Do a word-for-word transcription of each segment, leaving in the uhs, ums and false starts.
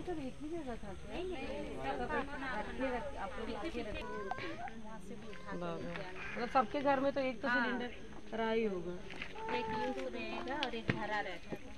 मतलब एक ही जगह था मतलब सबके घर में तो एक तो सिलेंडर रहा ही होगा। एक यूज रहेगा और एक भरा रहता था।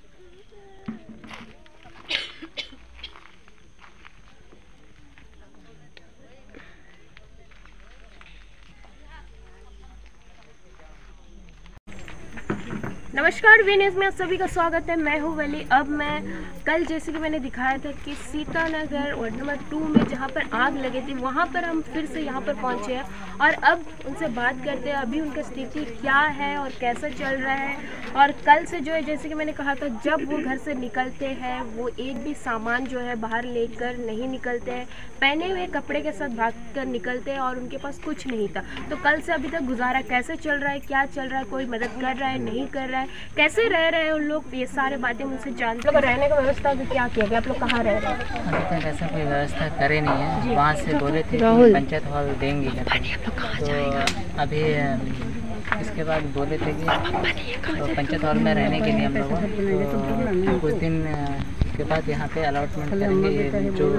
नमस्कार, वी न्यूज़ में आप सभी का स्वागत है। मैं हूँ वली। अब मैं कल जैसे कि मैंने दिखाया था कि सीतानगर वार्ड नंबर टू में जहाँ पर आग लगी थी वहाँ पर हम फिर से यहाँ पर पहुँचे हैं और अब उनसे बात करते हैं अभी उनका स्थिति क्या है और कैसा चल रहा है। और कल से जो है जैसे कि मैंने कहा था जब वो घर से निकलते हैं वो एक भी सामान जो है बाहर लेकर नहीं निकलते हैं, पहने हुए कपड़े के साथ भाग कर निकलते हैं और उनके पास कुछ नहीं था। तो कल से अभी तक गुजारा कैसे चल रहा है, क्या चल रहा है, कोई मदद कर रहा है, नहीं कर रहा है, कैसे रह रहे हैं उन लोग, ये सारे बातें मुझसे जानते हैं। रहने का व्यवस्था भी क्या किया गया, आप लोग कहाँ रह रहे हैं? अभी तक ऐसा कोई व्यवस्था करे नहीं है। वहाँ से बोले थे कि पंचायत हॉल देंगे, तो अभी इसके बाद बोले थे कि तो पंचायत हॉल में रहने के लिए हम लोग तो कुछ दिन के बाद यहाँ पे अलॉटमेंट करेंगे। ये जो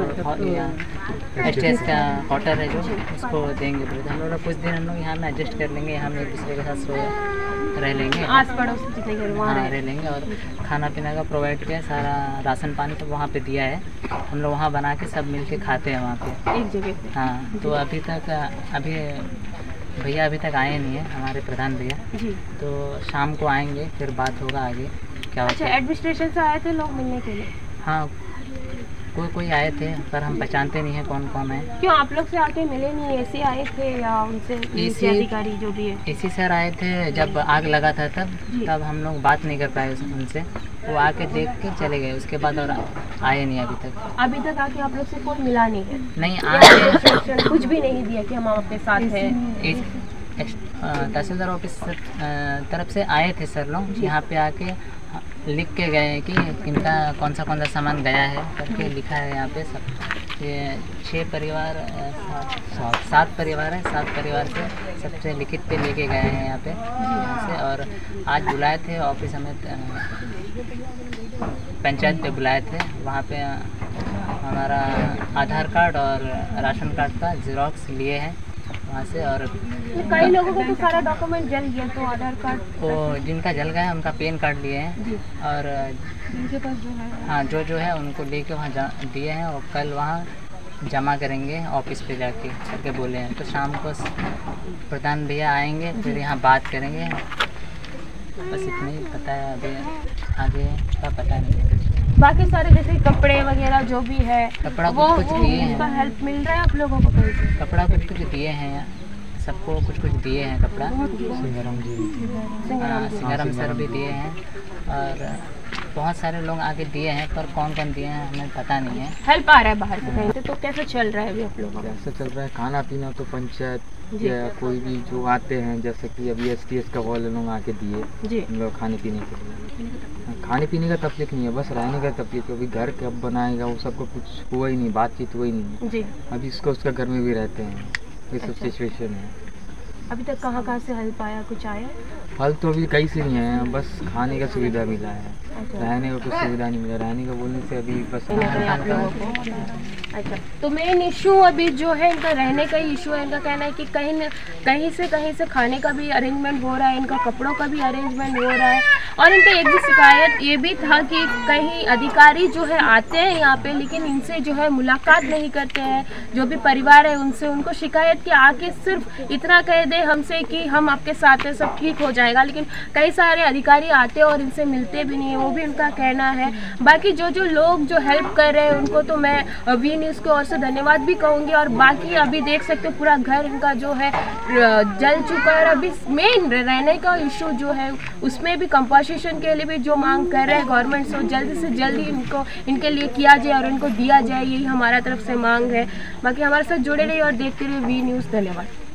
एच एस का क्वार्टर है जो उसको देंगे बोले तो हम लोग कुछ दिन हम लोग यहाँ में एडजस्ट कर लेंगे, यहाँ में एक दूसरे के साथ सो रह लेंगे, आस पड़ोस जितने घर वहाँ रह लेंगे और खाना पीना का प्रोवाइड किया, सारा राशन पानी तो वहाँ पे दिया है, हम लोग वहाँ बना के सब मिल के खाते हैं वहाँ पे एक जगह। हाँ, तो अभी तक अभी भैया अभी तक आए नहीं है हमारे प्रधान भैया जी, तो शाम को आएंगे फिर बात होगा आगे क्या होता है। अच्छा, एडमिनिस्ट्रेशन से आए थे लोग मिलने के लिए? हाँ, कोई कोई आए थे पर हम पहचानते नहीं है कौन कौन है। क्यों आप लोग से आके मिले नहीं? ऐसे आए थे या उनसे इसी अधिकारी जो भी है? इसी सर आए थे जब आग लगा था तब तब हम लोग बात नहीं कर पाए उनसे, वो आके देख के चले गए, उसके बाद और आए नहीं अभी तक। अभी तक आके आप लोग से कोई मिला नहीं है? नहीं आए, कुछ भी नहीं दिया कि हम आपके साथ हैं? तहसीलदार ऑफिस तरफ से आए थे सर लोग, यहाँ पे आके लिख के गए हैं कि किनका कौन सा कौन सा सामान गया है करके लिखा है यहाँ पे। सब ये छः परिवार सात सात परिवार है, सात परिवार से सबसे लिखित पे लेके गए हैं यहाँ पे यहाँ से। और आज बुलाए थे ऑफिस हमें पंचायत पे बुलाए थे, वहाँ पे हमारा आधार कार्ड और राशन कार्ड का जेरॉक्स लिए हैं वहाँ से। और तो कई लोगों को तो सारा डॉक्यूमेंट जल गया, तो आधार कार्ड तो जिनका जल गया है उनका पैन कार्ड लिए हैं और जिनके पास जो है हाँ जो जो है उनको लेके वहाँ दिए हैं और कल वहाँ जमा करेंगे ऑफिस पे जाके करके बोले हैं। तो शाम को प्रधान भैया आएंगे फिर यहाँ बात करेंगे, बस इतना ही पता है, अभी आगे का पता नहीं। बाकी सारे जैसे कपड़े वगैरह जो भी है कपड़ा वो कुछ कुछ दिए उनका हैं, हेल्प मिल रहा है आप लोगों को? कैसे कपड़ा कुछ कुछ दिए हैं यहाँ सबको, कुछ कुछ दिए हैं कपड़ा। सिंगाराम जी हाँ सिंगाराम सर भी दिए हैं और बहुत सारे लोग आके दिए हैं, पर कौन कौन दिए हैं हमें पता नहीं है। हेल्प आ रहा है बाहर से कहीं से? तो कैसे चल रहा है अभी आप लोगों का? कैसे चल रहा है खाना पीना तो पंचायत या कोई भी जो आते हैं, जैसे कि अभी एस टी एस का वाले लोग आके दिए जी, हम लोग खाने पीने के लिए। खाने पीने का तकलीफ नहीं है, बस रहने का तकलीफ है। अभी घर कब बनाएगा वो सबको कुछ हुआ ही नहीं, बातचीत हुई नहीं है जी। अभी इसको उसका घर में भी रहते हैं, ये सब अच्छा। सिचुएशन है। अभी तक कहाँ कहाँ से हेल्प आया, कुछ आया? फल तो अभी कहीं से नहीं है, बस खाने का सुविधा मिला है, अच्छा। रहने का कुछ सुविधा नहीं मिला। रहने का बोलने से अभी बस आप लोगों को अच्छा, तो मेन इशू अभी जो है इनका रहने का ही इशू है। इनका कहना है कि कहीं न कहीं से कहीं से खाने का भी अरेंजमेंट हो रहा है, इनका कपड़ों का भी अरेंजमेंट हो रहा है। और इनका एक भी शिकायत ये भी था कि कहीं अधिकारी जो है आते हैं यहाँ पे लेकिन इनसे जो है मुलाकात नहीं करते हैं, जो भी परिवार है उनसे उनको शिकायत की आके सिर्फ इतना कह दे हमसे कि हम आपके साथ हैं, सब ठीक हो जाएगा, लेकिन कई सारे अधिकारी आते हैं और इनसे मिलते भी नहीं है, वो भी उनका कहना है। बाकी जो जो लोग जो हेल्प कर रहे हैं उनको तो मैं वी न्यूज़ की ओर से धन्यवाद भी कहूँगी। और बाकी अभी देख सकते हो पूरा घर इनका जो है जल चुका है। अभी मेन रहने का इशू जो है उसमें भी कंपनसेशन के लिए भी जो मांग कर रहे हैं गवर्नमेंट से जल्दी से जल्दी इनको इनके लिए किया जाए और इनको दिया जाए, यही हमारा तरफ से मांग है। बाकी हमारे साथ जुड़े रहिए और देखते रहिए वी न्यूज़। धन्यवाद।